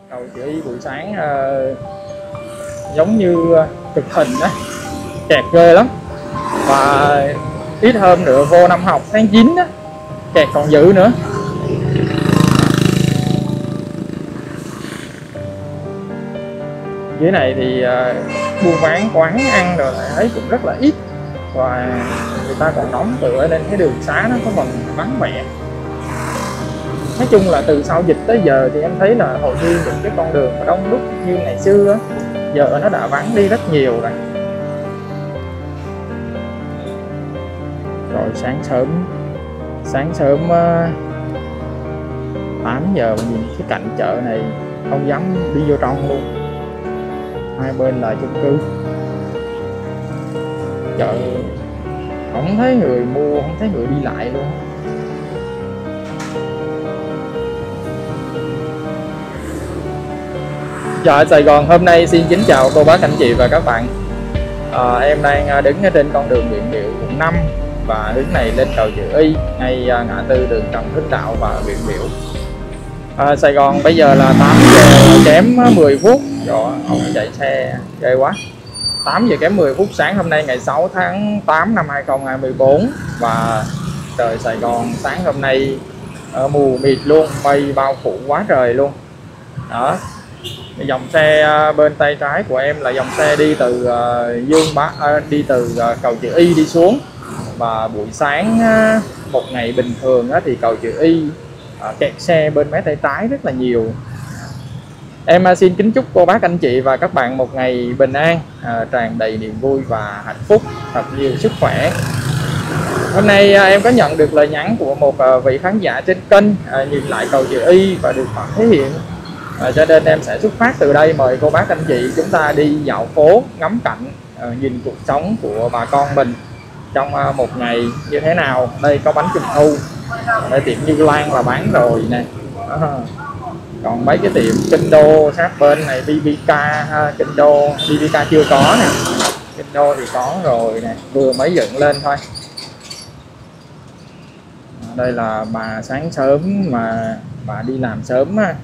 Cầu Chữ Y buổi sáng giống như cực hình á, kẹt ghê lắm. Và ít hôm nữa vô năm học tháng 9 á, kẹt còn dữ nữa. Dưới này thì buôn bán quán ăn rồi thấy cũng rất là ít, và người ta còn đóng cửa nên cái đường xá nó có phần vắng vẻ. Nói chung là từ sau dịch tới giờ thì em thấy là hầu như những cái con đường mà đông đúc như ngày xưa á, giờ nó đã vắng đi rất nhiều rồi. Rồi sáng sớm 8 giờ nhìn cái cạnh chợ này không dám đi vô trong luôn, hai bên là chung cư. Chợ không thấy người mua, không thấy người đi lại luôn. Chợ Sài Gòn hôm nay xin kính chào cô bác anh chị và các bạn. Em đang đứng ở trên con đường Nguyễn Biểu quận 5 và hướng này lên cầu Chữ Y, ngay ngã tư đường Trần Hưng Đạo và Nguyễn Biểu. Sài Gòn bây giờ là 8 giờ kém 10 phút. Rồi ông chạy xe ghê quá. 8 giờ kém 10 phút sáng hôm nay ngày 6 tháng 8 năm 2024. Và trời Sài Gòn sáng hôm nay mù mịt luôn, mây bao phủ quá trời luôn. Đó. Dòng xe bên tay trái của em là dòng xe đi từ đi từ cầu Chữ Y đi xuống. Và buổi sáng một ngày bình thường thì cầu Chữ Y kẹt xe bên mé tay trái rất là nhiều. Em xin kính chúc cô bác anh chị và các bạn một ngày bình an, tràn đầy niềm vui và hạnh phúc, thật nhiều sức khỏe. Hôm nay em có nhận được lời nhắn của một vị khán giả trên kênh nhìn lại cầu Chữ Y và được họ thể hiện. Cho nên em sẽ xuất phát từ đây mời cô bác anh chị chúng ta đi dạo phố, ngắm cảnh, nhìn cuộc sống của bà con mình trong một ngày như thế nào. Đây có bánh trung thu, đây tiệm Như Lan là bán rồi nè. Còn mấy cái tiệm Kinh Đô sát bên này, BBK Kinh Đô, BBK chưa có nè, Kinh Đô thì có rồi nè, vừa mới dựng lên thôi. Đây là bà sáng sớm mà bà đi làm sớm á.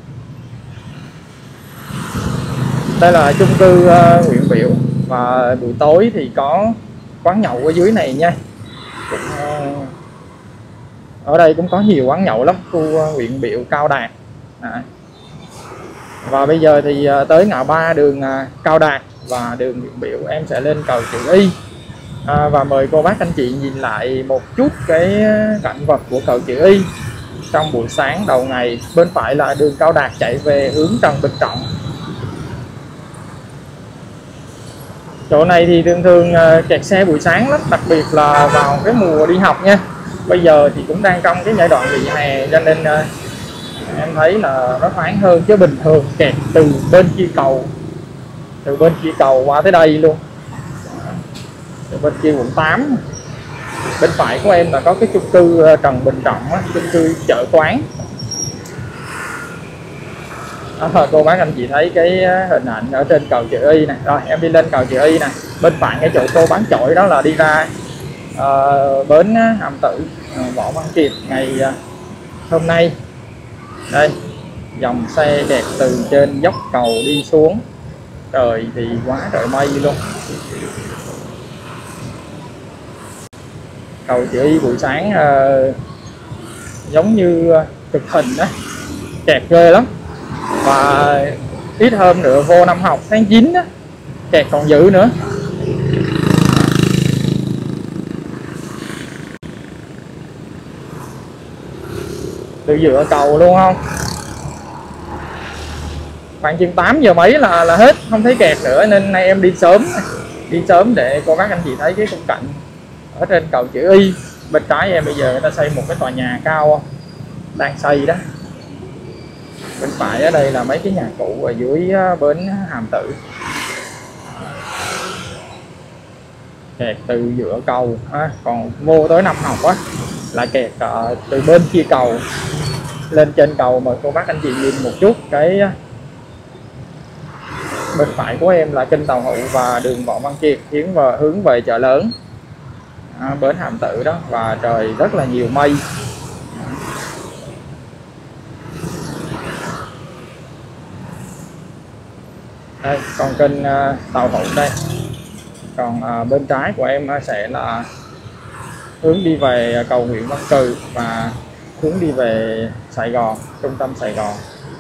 Đây là chung cư Nguyễn Biểu và buổi tối thì có quán nhậu ở dưới này nha. Ở đây cũng có nhiều quán nhậu lắm, khu Nguyễn Biểu Cao Đạt. Và bây giờ thì tới ngã ba đường Cao Đạt và đường Nguyễn Biểu, em sẽ lên cầu Chữ Y. Và mời cô bác anh chị nhìn lại một chút cái cảnh vật của cầu Chữ Y trong buổi sáng đầu ngày. Bên phải là đường Cao Đạt chạy về hướng Trần Bình Trọng. Chỗ này thì thường kẹt xe buổi sáng lắm, đặc biệt là vào cái mùa đi học nha. Bây giờ thì cũng đang trong cái giai đoạn nghỉ hè cho nên em thấy là nó thoáng hơn, chứ bình thường kẹt từ bên kia cầu qua tới đây luôn. Từ bên kia quận 8. Bên phải của em là có cái chung cư Trần Bình Trọng, chung cư chợ quán. Cô bác anh chị thấy cái hình ảnh ở trên cầu Chữ Y này. Rồi em đi lên cầu Chữ Y này. Bên phải cái chỗ cô bán chổi đó là đi ra bến Hàm Tử, Võ Văn Kiệt ngày hôm nay. Đây, dòng xe kẹt từ trên dốc cầu đi xuống. Trời thì quá trời mây luôn. Cầu Chữ Y buổi sáng giống như cực hình đó, kẹt ghê lắm. Và ít hôm nữa vô năm học tháng 9 á, kẹt còn dữ nữa. Từ giữa cầu luôn không? Khoảng chừng 8 giờ mấy là hết, không thấy kẹt nữa. Nên nay em đi sớm để cô bác anh chị thấy cái khung cảnh ở trên cầu Chữ Y. Bên trái em bây giờ người ta xây một cái tòa nhà cao không? Đang xây đó. Bên phải ở đây là mấy cái nhà cũ ở dưới bến Hàm Tử. Kẹt từ giữa cầu. Còn vô tới năm học á là kẹt từ bên kia cầu lên trên cầu. Mời cô bác anh chị nhìn một chút cái bên phải của em là kênh Tàu Hụ và đường Võ Văn Kiệt hướng về chợ lớn, bến Hàm Tử đó. Và trời rất là nhiều mây. Đây, còn kênh Tàu Hũ đây. Còn bên trái của em sẽ là hướng đi về cầu Nguyễn Văn Cừ và hướng đi về Sài Gòn, trung tâm Sài Gòn.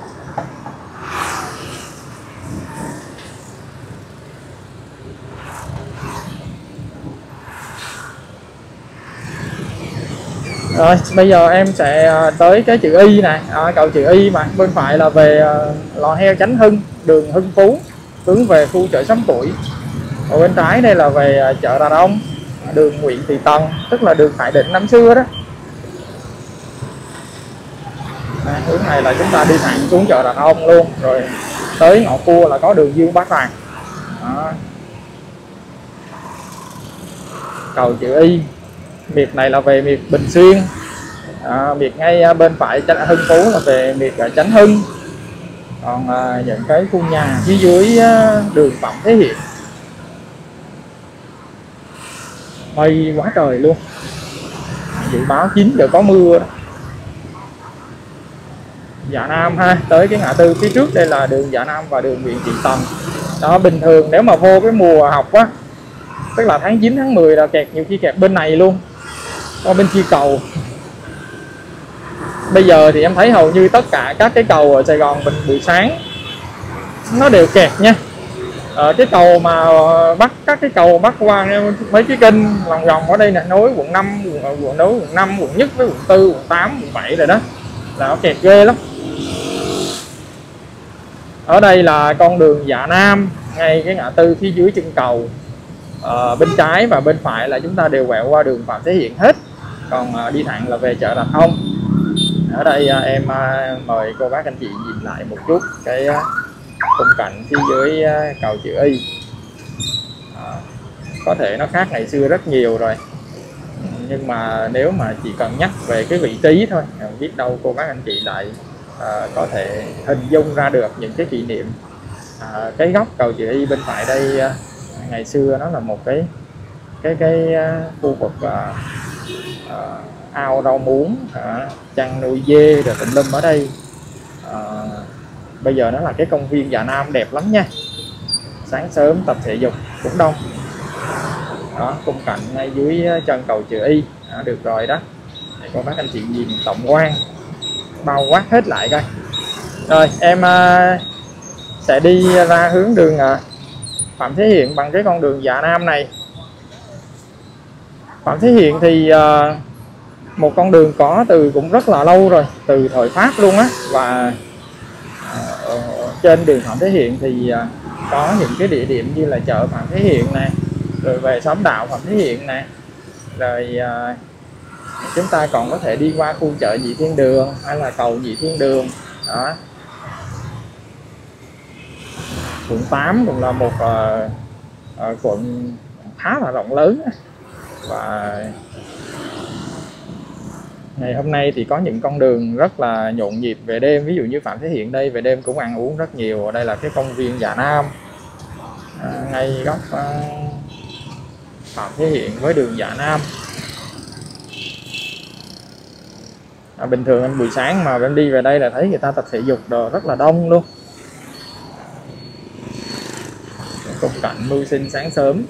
Rồi bây giờ em sẽ tới cái chữ Y này, cầu chữ Y mà bên phải là về Lò Heo Chánh Hưng, đường Hưng Phú hướng về khu chợ Sắm Củi. Ở bên trái đây là về chợ Đà Đông, đường Nguyễn Thị Tần, tức là đường Hải Định năm xưa đó. Hướng này là chúng ta đi thẳng xuống chợ Đà Đông luôn, rồi tới ngõ cua là có đường Dương Bá Tràng. Cầu chữ Y, miệt này là về miệt Bình Xuyên, miệt ngay bên phải Hưng Phú là về miệt Chánh Hưng. Còn những cái khu nhà phía dưới đường Phạm Thế Hiển, mây quá trời luôn, dự báo 9 giờ có mưa đó. Dạ Nam ha, tới cái ngã tư phía trước đây là đường Dạ Nam và đường Nguyễn Thị Tần. Đó, bình thường nếu mà vô cái mùa học á, tức là tháng 9 tháng 10 là kẹt, nhiều khi kẹt bên này luôn, ở bên kia cầu. Bây giờ thì em thấy hầu như tất cả các cái cầu ở Sài Gòn mình buổi sáng nó đều kẹt nha. Cái cầu mà các cái cầu bắc qua mấy cái kênh lòng vòng ở đây nè, nối quận 5, quận 5, quận nhất với quận 4, quận 8, quận 7 rồi đó, là nó kẹt ghê lắm. Ở đây là con đường Dạ Nam, ngay cái ngã tư phía dưới chân cầu. Bên trái và bên phải là chúng ta đều quẹo qua đường Phạm Thế Hiển hết. Còn đi thẳng là về chợ Rạch Hông. Ở đây em mời cô bác anh chị nhìn lại một chút cái khung cảnh phía dưới cầu chữ Y. Có thể nó khác ngày xưa rất nhiều rồi, nhưng mà nếu mà chỉ cần nhắc về cái vị trí thôi, biết đâu cô bác anh chị lại có thể hình dung ra được những cái kỷ niệm. Cái góc cầu chữ Y bên phải đây ngày xưa nó là một cái khu vực ao rau muống, chăn nuôi dê rồi tùm lum ở đây. Bây giờ nó là cái công viên Dạ Nam đẹp lắm nha, sáng sớm tập thể dục cũng đông. Đó, khung cảnh ngay dưới chân cầu chữ Y. Được rồi đó, để cô bác anh chị nhìn tổng quan bao quát hết lại coi. Rồi em sẽ đi ra hướng đường Phạm Thế Hiển bằng cái con đường Dạ Nam này. Phạm Thế Hiển thì một con đường có từ cũng rất là lâu rồi, từ thời Pháp luôn á. Và trên đường Phạm Thế Hiển thì có những cái địa điểm như là chợ Phạm Thế Hiển này, rồi về xóm đạo Phạm Thế Hiển này, rồi chúng ta còn có thể đi qua khu chợ Nhị Thiên Đường hay là cầu Nhị Thiên Đường đó. Quận 8 cũng là một quận khá là rộng lớn. Và ngày hôm nay thì có những con đường rất là nhộn nhịp về đêm. Ví dụ như Phạm Thế Hiển đây, về đêm cũng ăn uống rất nhiều. Ở đây là cái công viên Dạ Nam, ngay góc Phạm Thế Hiển với đường Dạ Nam. Bình thường anh buổi sáng mà em đi về đây là thấy người ta tập thể dục đồ rất là đông luôn. Khung cảnh mưu sinh sáng sớm.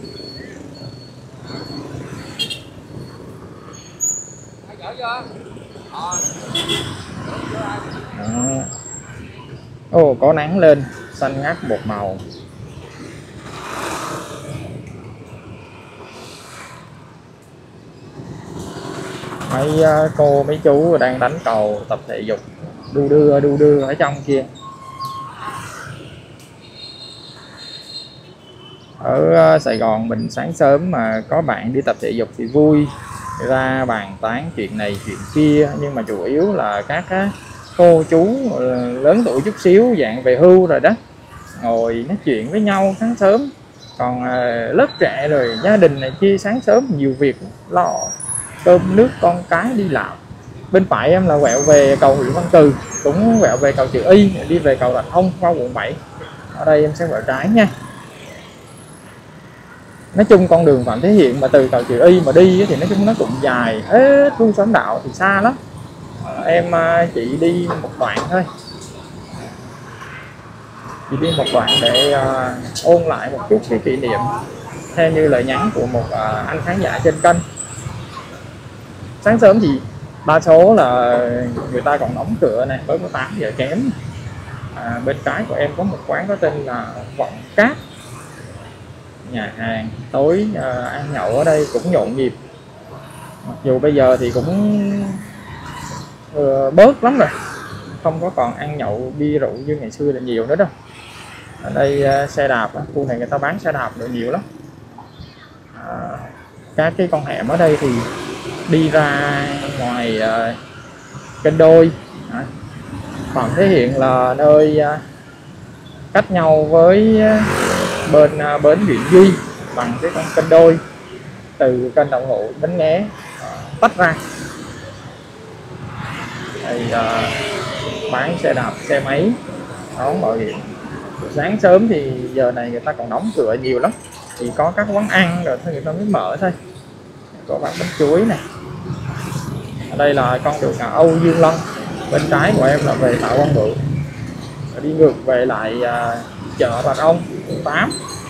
Ồ, có nắng lên, xanh ngắt một màu. Mấy cô mấy chú đang đánh cầu tập thể dục đu đưa ở trong kia. Ở Sài Gòn mình sáng sớm mà có bạn đi tập thể dục thì vui, ra bàn tán chuyện này chuyện kia. Nhưng mà chủ yếu là các cô chú lớn tuổi chút xíu, dạng về hưu rồi đó, ngồi nói chuyện với nhau sáng sớm. Còn lớp trẻ rồi gia đình này kia sáng sớm nhiều việc lo cơm nước con cái đi làm. Bên phải em là quẹo về cầu Nguyễn Văn Cừ, cũng quẹo về cầu chữ Y, đi về cầu Rạch Hông qua quận 7. Ở đây em sẽ quẹo trái nha. Nói chung con đường Phạm Thế Hiển mà từ cầu chữ Y mà đi thì nói chung nó cũng dài hết luôn, xóm đạo thì xa lắm. Em chỉ đi một đoạn thôi. chỉ đi một đoạn để ôn lại một chút cái kỷ niệm theo như lời nhắn của một anh khán giả trên kênh. Sáng sớm thì đa số là người ta còn đóng cửa này, mới có 8 giờ kém. Bên trái của em có một quán có tên là Vọng Cát, nhà hàng tối ăn nhậu ở đây cũng nhộn nhịp, mặc dù bây giờ thì cũng bớt lắm rồi, không có còn ăn nhậu bia rượu như ngày xưa là nhiều nữa đâu. Ở đây xe đạp, khu này người ta bán xe đạp được nhiều lắm. Các cái con hẻm ở đây thì đi ra ngoài kênh Đôi, Phạm Thế Hiển là nơi cách nhau với bên bến Nguyễn Duy bằng cái con kênh Đôi, từ kênh Đồng Hộ Bến Nghé tách ra. Đây bán xe đạp, xe máy, đón bảo hiểm. Sáng sớm thì giờ này người ta còn đóng cửa nhiều lắm, thì có các quán ăn rồi người ta mới mở thôi. Có bán bánh chuối này. Ở đây là con đường Âu Dương Lân, bên trái của em là về Tạ Quang Bửu, đi ngược về lại chợ Bạch Ông quận 8.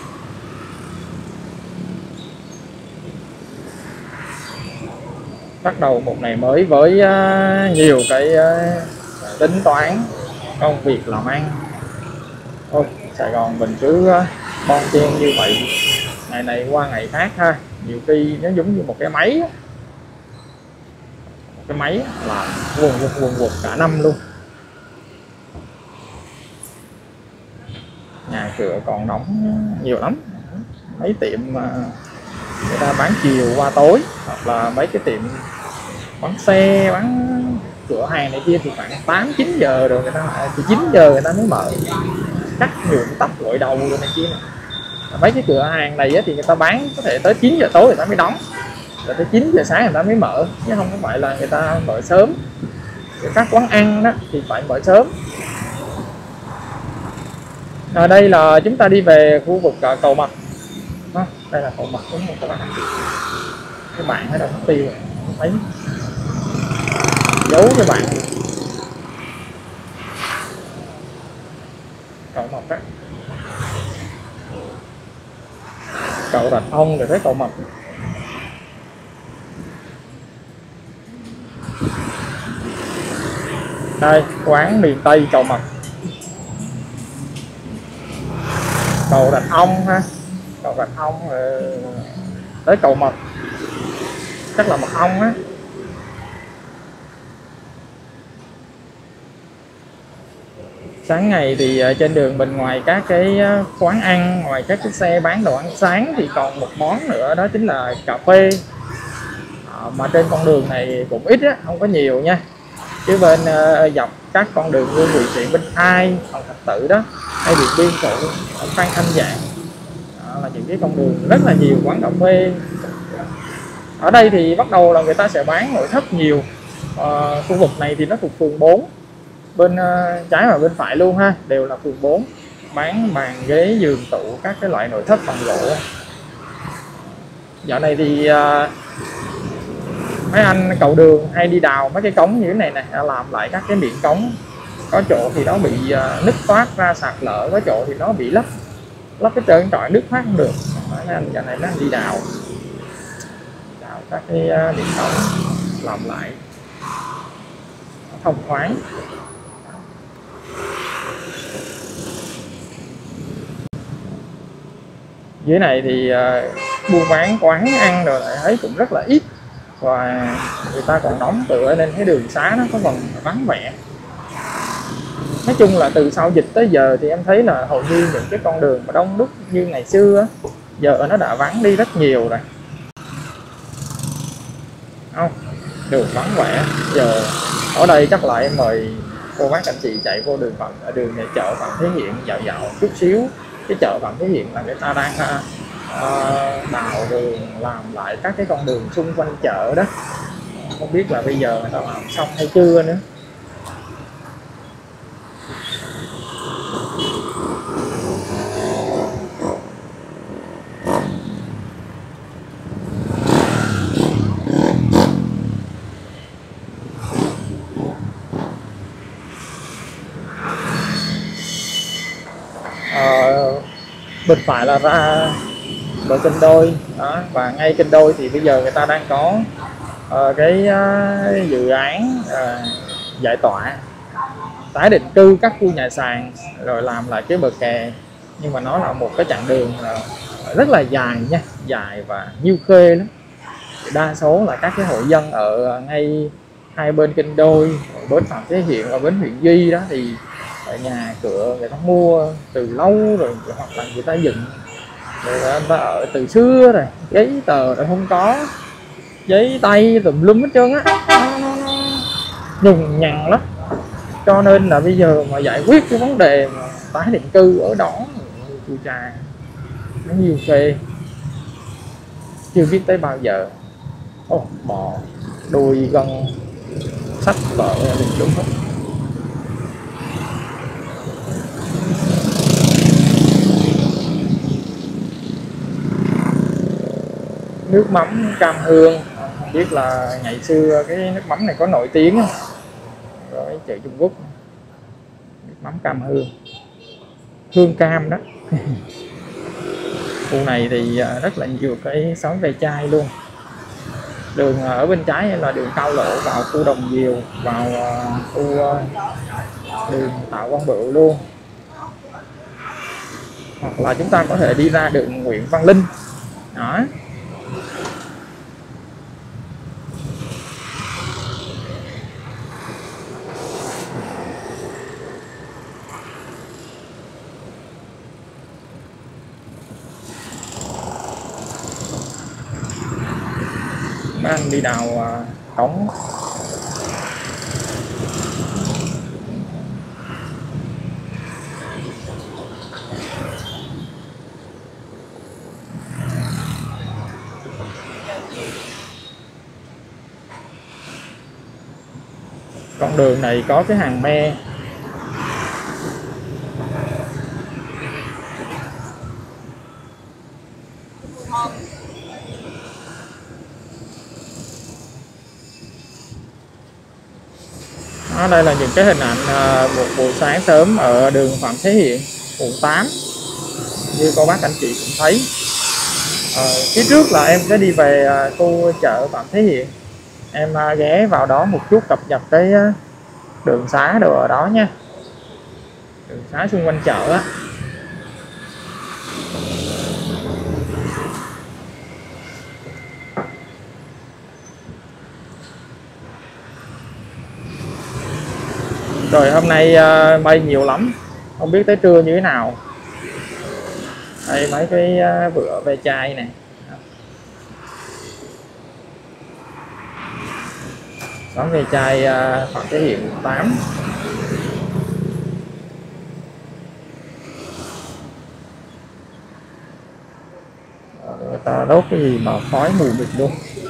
Bắt đầu một ngày mới với nhiều cái tính toán, công việc làm ăn. Thôi Sài Gòn mình cứ bon chen như vậy, ngày này qua ngày khác ha. Nhiều khi nó giống như một cái máy, làm quần quật cả năm luôn. Nhà cửa còn đóng nhiều lắm, mấy tiệm người ta bán chiều qua tối, hoặc là mấy cái tiệm bán xe, bán cửa hàng này kia thì khoảng 8-9 giờ rồi, người ta thì 9 giờ người ta mới mở, cắt nhuộm tóc gội đầu rồi này kia. Mấy cái cửa hàng này thì người ta bán có thể tới 9 giờ tối người ta mới đóng, rồi tới 9 giờ sáng người ta mới mở, chứ không có phải là người ta mở sớm. Các quán ăn đó thì phải mở sớm. Đây là chúng ta đi về khu vực cầu Mật. Đây là cầu Mật đúng không các bạn? Cái bạn ở đâu mất tiêu rồi, thấy giấu cái bạn. Cầu Mật đó, cầu Rạch Ông rồi tới cầu Mật. Đây quán miền Tây cầu Mật, cầu Rạch Ông ha, cầu Rạch Ông tới cầu Mật, chắc là Mật Ong á. Sáng ngày thì trên đường mình, ngoài các cái quán ăn, ngoài các cái xe bán đồ ăn sáng thì còn một món nữa, đó chính là cà phê. Mà trên con đường này cũng ít á, không có nhiều nha. Chứ bên dọc các con đường như Nguyễn Thị Minh Khai, Hoàng Thạch Tự đó, hay Điện Biên Phủ, Phan Thanh Giảng, là những cái con đường rất là nhiều quán cà phê. Ở đây thì bắt đầu là người ta sẽ bán nội thất nhiều. Khu vực này thì nó thuộc phường 4, bên trái và bên phải luôn ha, đều là phường 4, bán bàn ghế giường tủ, các cái loại nội thất bằng gỗ. Dạo này thì mấy anh cầu đường hay đi đào mấy cái cống như thế này nè, làm lại các cái miệng cống. Có chỗ thì nó bị nứt toát ra sạt lở, có chỗ thì nó bị lấp cái trơn trọi, nước thoát không được. Mấy anh dạo này nó đi đào các cái miệng cống, làm lại thông thoáng. Dưới này thì buôn bán quán ăn rồi lại thấy cũng rất là ít, và người ta còn đóng cửa nên cái đường xá nó có phần vắng vẻ. Nói chung là từ sau dịch tới giờ thì em thấy là hầu như những cái con đường mà đông đúc như ngày xưa giờ nó đã vắng đi rất nhiều rồi. Không, đường vắng vẻ. Giờ ở đây chắc là em mời cô bác anh chị chạy vô đường này, chợ Phạm Thế Hiển dạo chút xíu. Cái chợ Phạm Thế Hiển là người ta đang đào đường, làm lại các cái con đường xung quanh chợ đó. Không biết là bây giờ người ta làm xong hay chưa nữa. Ờ, bên phải là ra bờ kênh Đôi đó, và ngay kênh Đôi thì bây giờ người ta đang có cái dự án giải tỏa tái định cư các khu nhà sàn rồi làm lại cái bờ kè, nhưng mà nó là một cái chặng đường rất là dài nha, dài và nhiêu khê lắm. Đa số là các cái hộ dân ở ngay hai bên kênh Đôi, bến Phạm Thế Hiển và bến Huyện Duy đó, thì ở nhà cửa người ta mua từ lâu rồi, hoặc là người ta dựng rồi, người ta ở từ xưa rồi, giấy tờ rồi không có, giấy tay tùm lum hết trơn á, nó nhùng nhằn lắm. Cho nên là bây giờ mà giải quyết cái vấn đề mà tái định cư ở đó, chu trà nó nhiều phê chưa biết tới bao giờ. Bò đuôi gân sách vợ định đúng hết. Nước mắm Cam Hương, không biết là ngày xưa cái nước mắm này có nổi tiếng không, rồi chợ Trung Quốc. Nước mắm Cam Hương, hương cam đó. Khu này thì rất là nhiều cái xóm ve chai luôn. Đường ở bên trái là đường Cao Lộ vào khu Đồng Diều, vào khu đường Tạ Quang Bửu luôn, hoặc là chúng ta có thể đi ra đường Nguyễn Văn Linh đó. Đang đi đào cống. Con đường này có cái hàng me. Đó, đây là những cái hình ảnh một buổi sáng sớm ở đường Phạm Thế Hiển, quận 8. Như cô bác anh chị cũng thấy, phía trước là em sẽ đi về khu chợ Phạm Thế Hiển. Em ghé vào đó một chút cập nhật cái đường xá đồ ở đó nha, đường xá xung quanh chợ á. Rồi hôm nay mây nhiều lắm, không biết tới trưa như thế nào. Đây mấy cái vựa ve chai này, xóm ve chai Phạm Thế Hiển 8. Người ta đốt cái gì mà khói mù mịt luôn.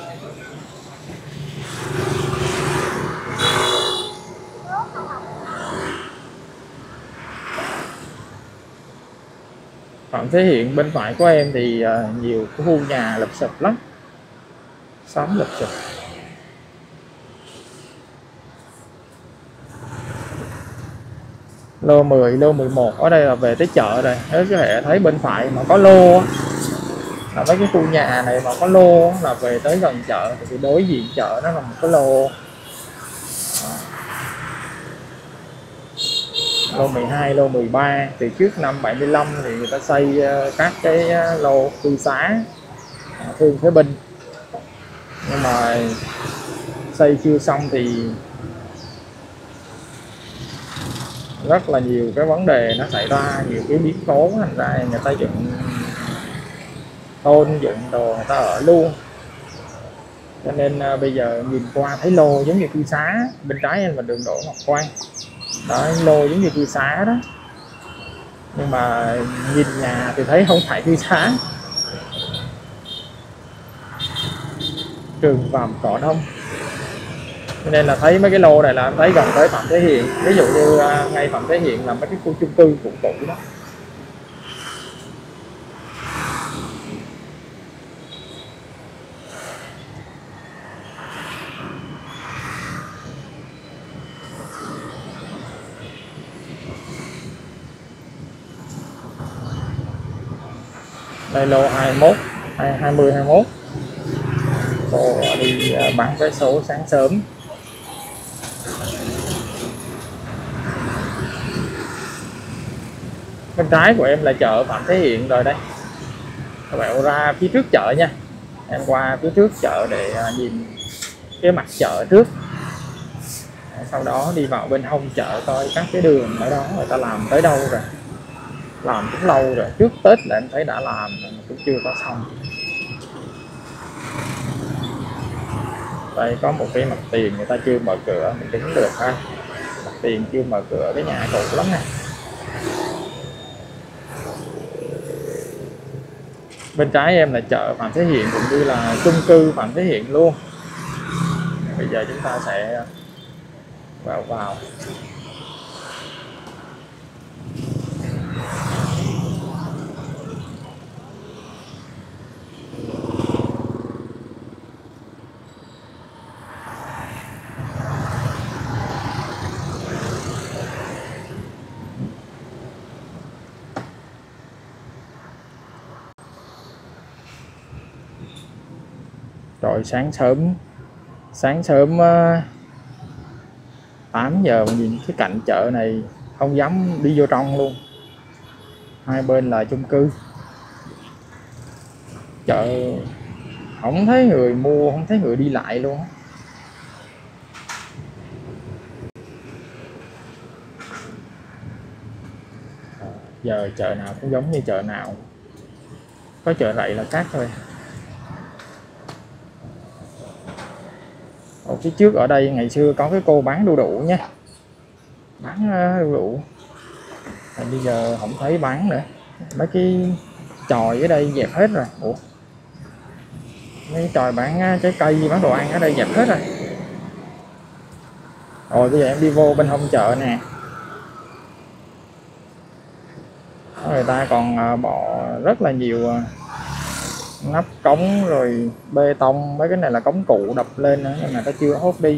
Phạm Thế Hiển bên phải của em thì nhiều cái khu nhà lụp xụp lắm, xóm lụp xụp. Lô 10, lô 11 ở đây là về tới chợ rồi. Nếu có thể thấy bên phải mà có lô là mấy cái khu nhà này mà có lô là về tới gần chợ, thì đối diện chợ nó là một cái lô. Lô 12, lô 13 từ trước năm 75 thì người ta xây các cái lô cư xá thương phế binh, nhưng mà xây chưa xong thì rất là nhiều cái vấn đề nó xảy ra, nhiều cái biến cố, thành ra người ta dựng tôn dựng đồ người ta ở luôn. Cho nên bây giờ nhìn qua thấy lô giống như cư xá. Bên trái em là đường Đỗ Ngọc Quang đó, lô giống như cư xá đó, nhưng mà nhìn nhà thì thấy không phải cư xá. Trường Vàm Cỏ Đông, cho nên là thấy mấy cái lô này là em thấy gần tới Phạm Thế Hiển. Ví dụ như ngay Phạm Thế Hiển là mấy cái khu chung cư cũ cũ đó. Đây lô 21 20 21. Cô đi bán vé số sáng sớm. Bên trái của em là chợ Phạm Thế Hiển rồi đây. Các bạn ra phía trước chợ nha. Em qua phía trước chợ để nhìn cái mặt chợ trước. Sau đó đi vào bên hông chợ coi các cái đường ở đó người ta làm tới đâu rồi. Làm cũng lâu rồi, trước Tết là em thấy đã làm mà cũng chưa có xong. Đây có một cái mặt tiền người ta chưa mở cửa, mình tính được ha. Mặt tiền chưa mở cửa, cái nhà cũ lắm nè. Bên trái em là chợ Phạm Thế Hiển cũng như là chung cư Phạm Thế Hiển luôn. Bây giờ chúng ta sẽ vào. Rồi sáng sớm 8 giờ mình nhìn cái cạnh chợ này không dám đi vô trong luôn. Hai bên là chung cư. Chợ không thấy người mua, không thấy người đi lại luôn. Giờ chợ nào cũng giống như chợ nào. Có chợ Rậy là khác thôi. Ở phía trước ở đây ngày xưa có cái cô bán đu đủ nha. Bán đu đủ. Bây giờ không thấy bán nữa. Mấy cái chòi ở đây dẹp hết rồi. Ủa? Mấy chòi bán trái cây, bán đồ ăn ở đây dẹp hết rồi. Rồi bây giờ em đi vô bên hông chợ nè. Người ta còn bỏ rất là nhiều nắp cống rồi bê tông. Mấy cái này là cống cụ đập lên nữa, nhưng mà ta chưa hốt đi.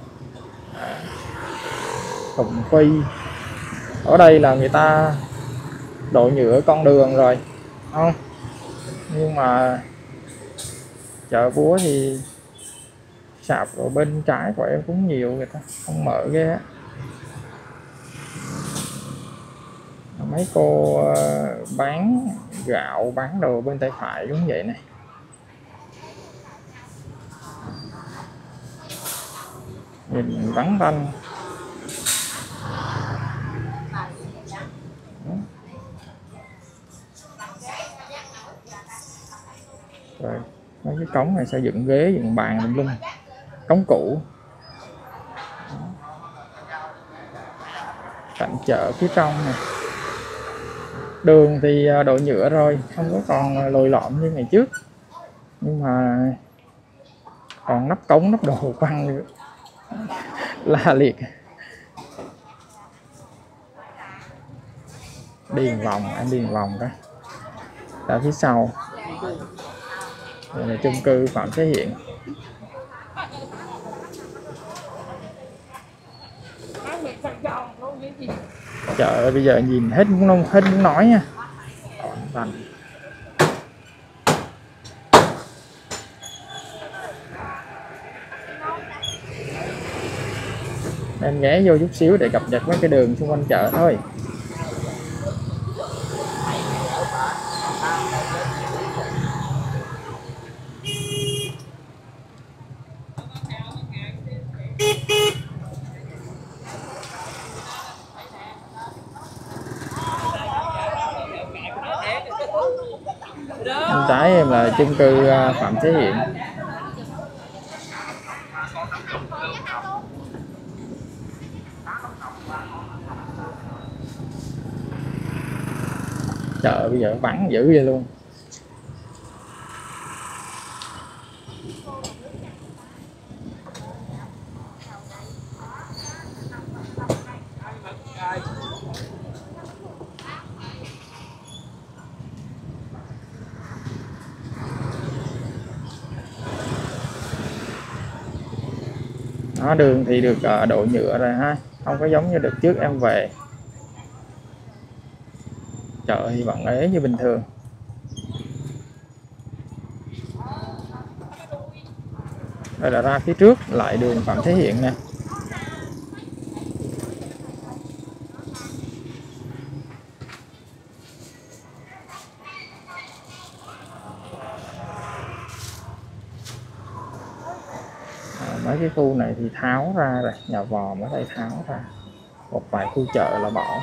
Thùng phi. Ở đây là người ta đổ nhựa con đường rồi, không? Nhưng mà chợ búa thì sạp ở bên trái của em cũng nhiều, người ta không mở ghê á. Mấy cô bán gạo, bán đồ bên tay phải cũng vậy này. Nhìn vắng tanh. Rồi mấy cái cống này xây dựng ghế, dựng bàn lung lung. Cống cũ. Cạnh chợ phía trong này. Đường thì đổ nhựa rồi, không có còn lồi lõm như ngày trước. Nhưng mà còn nắp cống, nắp đồ quăng la liệt. Đi vòng, em đi vòng đó. Ở phía sau đây là chung cư Phạm Thế Hiển. Chợ bây giờ nhìn hết muốn nói nha. Em ghé vô chút xíu để cập nhật mấy cái đường xung quanh chợ thôi. Bên trái em là chung cư Phạm Thế Hiển. Chợ bây giờ vắng dữ vậy luôn. Đó, đường thì được đổ nhựa rồi ha, không có giống như đợt trước em về. Chợ thì vẫn ế như bình thường. Đây là ra phía trước lại đường Phạm Thế Hiển nè. Mấy cái khu này thì tháo ra rồi, nhà vò ở đây tháo ra, một vài khu chợ là bỏ.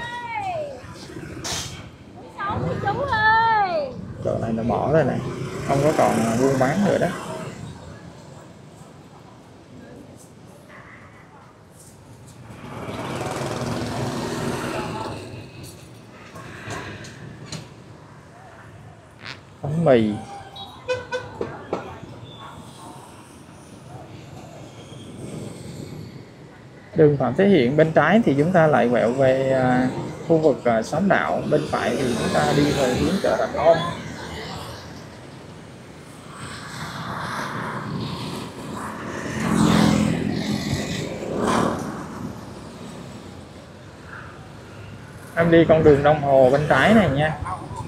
Chợ này là bỏ rồi nè, không có còn buôn bán nữa đó. Bánh mì. Đường Phạm Thế Hiển bên trái thì chúng ta lại quẹo về khu vực xóm đạo, bên phải thì chúng ta đi về hướng chợ Rạch Ôm. Em đi con đường Đông Hồ bên trái này nha,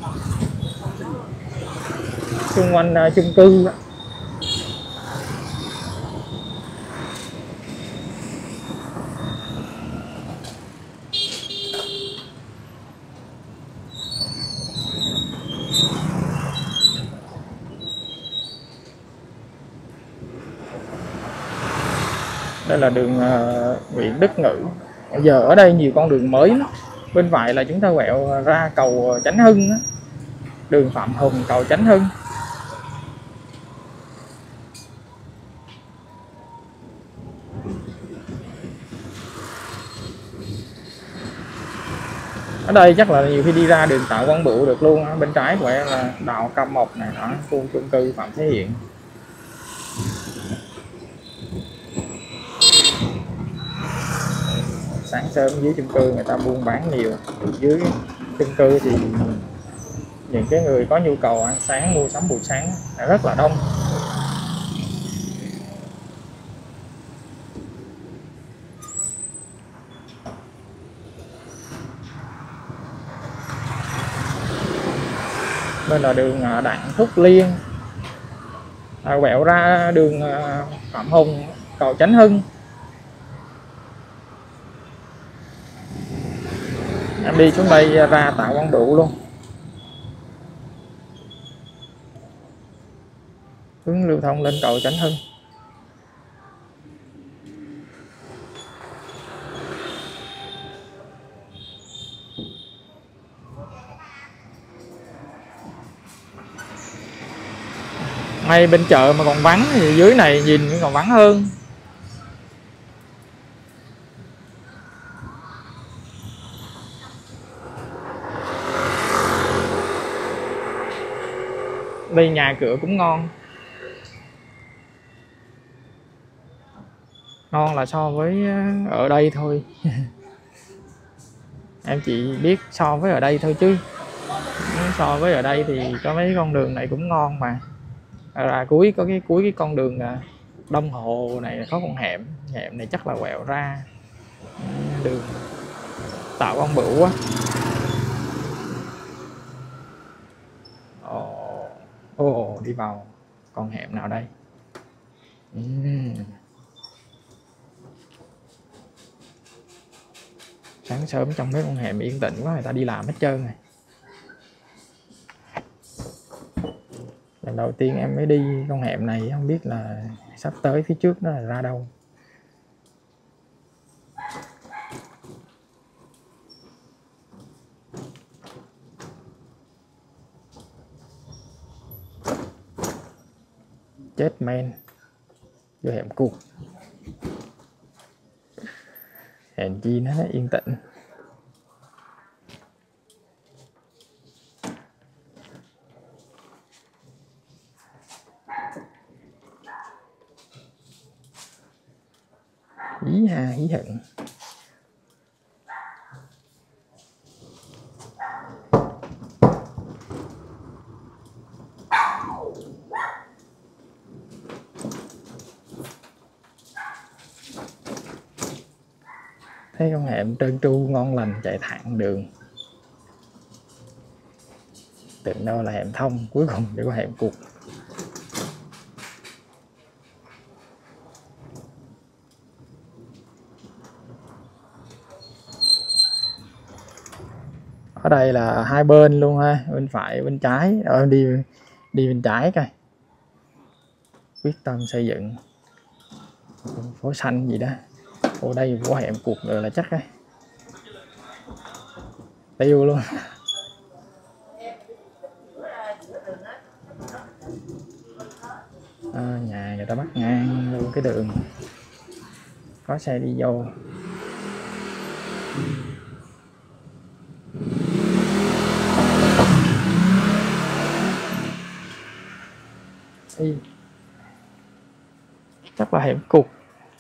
xung quanh chung cư đó. Đây là đường Nguyễn Đức Ngữ. Giờ ở đây nhiều con đường mới lắm. Bên phải là chúng ta quẹo ra cầu Chánh Hưng đó. Đường Phạm Hùng, cầu Chánh Hưng. Ở đây chắc là nhiều khi đi ra đường Tạ Quang Bửu được luôn. Bên trái của em là Đào Cam Mộc này đó, khu chung cư Phạm Thế Hiển. Sáng sớm dưới chung cư người ta buôn bán nhiều. Dưới chung cư thì những cái người có nhu cầu ăn sáng, mua sắm buổi sáng rất là đông. Bên là đường Đặng Thúc Liên, quẹo ra đường Phạm Hùng, cầu Chánh Hưng. Em đi xuống đây ra Tạ Quang Bửu luôn. Hướng lưu thông lên cầu Chánh Hưng. Ngay bên chợ mà còn vắng thì dưới này nhìn còn vắng hơn. Đây nhà cửa cũng ngon. Ngon là so với ở đây thôi. Em chỉ biết so với ở đây thôi chứ. So với ở đây thì có mấy con đường này cũng ngon mà. Cuối có cuối cái con đường Đông Hồ này có con hẻm này chắc là quẹo ra đường Tạ Quang Bửu á. Đi vào con hẻm nào đây? Sáng sớm trong mấy con hẻm yên tĩnh quá, người ta đi làm hết trơn rồi. Lần đầu tiên em mới đi con hẻm này, không biết là sắp tới phía trước đó là ra đâu. Chết men, vô hẻm cụt. Hèn chi nó yên tĩnh. Hí hận. Thấy con hẻm trơn tru ngon lành, chạy thẳng đường. Tưởng đâu là hẻm thông, cuối cùng chỉ có hẻm cụt. Ở đây là hai bên luôn ha, bên phải bên trái. Đi bên trái coi. Quyết tâm xây dựng phố xanh gì đó. Ở đây phố hẻm cuộc rồi là chắc ấy. Tiêu luôn. Nhà người ta bắt ngang luôn cái đường, có xe đi vô. Chắc là hẻm cục.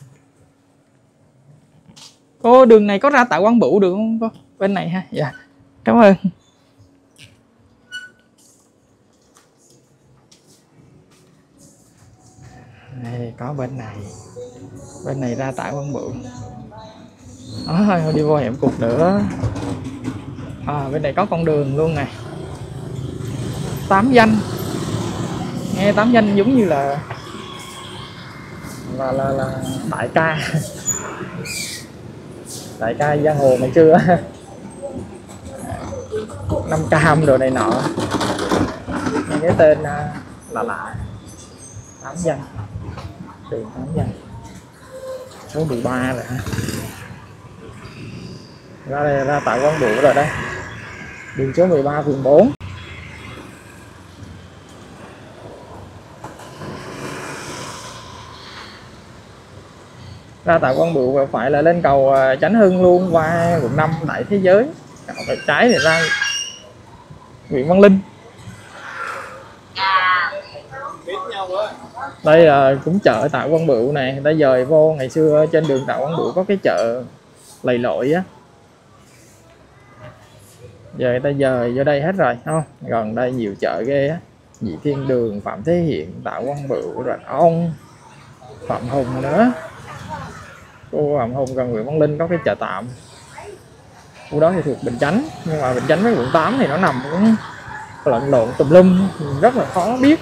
Ô, đường này có ra Tạ Quang Bửu được không cô? Bên này ha. Dạ, cảm ơn. Đây, có bên này ra Tạ Quang Bửu. Thôi đi vô hẻm cục nữa. Bên này có con đường luôn này. Tám Danh. Nghe Tám Danh giống như là đại ca giang hồ ngày xưa. Năm Cam đồ này nọ. Nghe cái tên lạ. Tám Danh. Đường Tám Danh. Số 13 rồi ha. Ra đây ra Tạ Quang Bửu rồi đây. Đường số 13 phường 4. Ra Tạ Quang Bửu phải là lên cầu Chánh Hưng luôn, qua quận 5 Đại Thế Giới. Phải trái thì ra Nguyễn Văn Linh. Đây là cũng chợ Tạ Quang Bửu này, người ta dời vô. Ngày xưa trên đường Tạ Quang Bửu có cái chợ lầy lội á, giờ người ta dời vô đây hết rồi, không? Gần đây nhiều chợ ghê á. Nhị Thiên Đường, Phạm Thế Hiện, Tạ Quang Bửu, Rạch Ông, Phạm Hùng nữa. Cô Phạm Hùng gần Nguyễn Văn Linh có cái chợ tạm. Khu đó thì thuộc Bình Chánh, nhưng mà Bình Chánh với quận 8 thì nó nằm cũng lẫn lộn tùm lum, rất là khó biết.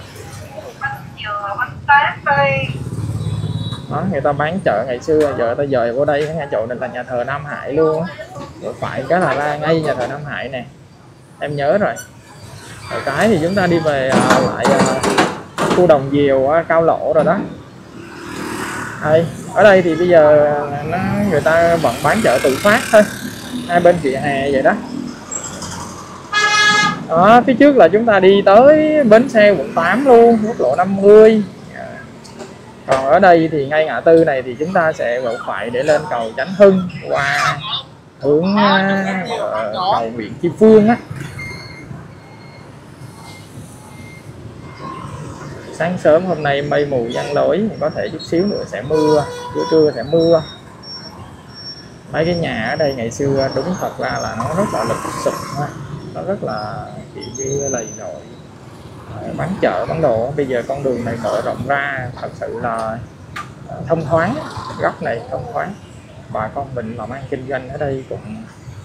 Đó, người ta bán chợ ngày xưa, giờ người ta dời vô đây, ngay chỗ này là nhà thờ Nam Hải luôn á. Rồi phải cái là ra ngay nhà thờ Nam Hải nè, em nhớ rồi. Rồi cái thì chúng ta đi về lại khu Đồng Diều, Cao Lỗ rồi đó. Đây, ở đây thì bây giờ người ta vẫn bán chợ tự phát thôi, hai bên vỉa hè vậy đó. Đó, phía trước là chúng ta đi tới bến xe quận 8 luôn, quốc lộ 50. Còn ở đây thì ngay ngã tư này thì chúng ta sẽ quẹo phải để lên cầu Chánh Hưng qua hướng cầu huyện Kim Phương á. Sáng sớm hôm nay mây mù giăng lối, có thể chút xíu nữa sẽ mưa, trưa sẽ mưa. Mấy cái nhà ở đây ngày xưa đúng thật ra là nó rất là lụp xụp, nó rất là kiểu như lầy lội, bán chợ bán đồ. Bây giờ con đường này mở rộng ra thật sự là thông thoáng, góc này thông thoáng. Bà con mình làm ăn kinh doanh ở đây cũng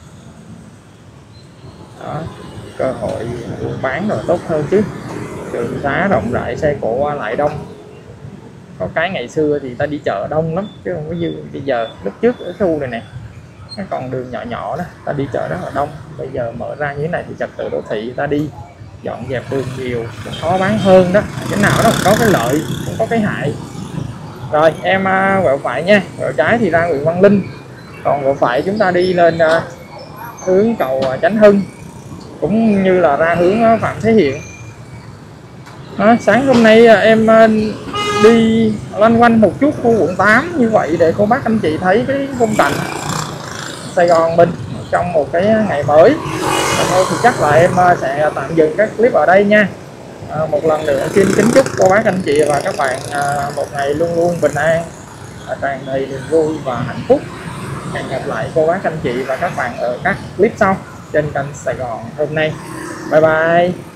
đó, cơ hội buôn bán rồi tốt hơn chứ. Đường xá rộng rãi, xe cộ qua lại đông. Có cái ngày xưa thì ta đi chợ đông lắm chứ không có như bây giờ. Lúc trước ở khu này nè, cái con đường nhỏ nhỏ đó ta đi chợ rất là đông. Bây giờ mở ra như thế này thì trật tự đô thị, ta đi dọn dẹp đường nhiều, khó bán hơn đó. Cái nào nó có cái lợi cũng có cái hại. Rồi em quẹo phải nha, quẹo trái thì ra Nguyễn Văn Linh, còn quẹo phải chúng ta đi lên hướng cầu Chánh Hưng, cũng như là ra hướng Phạm Thế Hiện. Sáng hôm nay em đi loanh quanh một chút khu quận 8 như vậy để cô bác anh chị thấy cái khung cảnh Sài Gòn mình trong một cái ngày mới. Thôi thì chắc là em sẽ tạm dừng các clip ở đây nha. Một lần nữa xin kính chúc cô bác anh chị và các bạn một ngày luôn luôn bình an, tràn đầy niềm vui và hạnh phúc. Hẹn gặp lại cô bác anh chị và các bạn ở các clip sau trên kênh Sài Gòn hôm nay. Bye bye.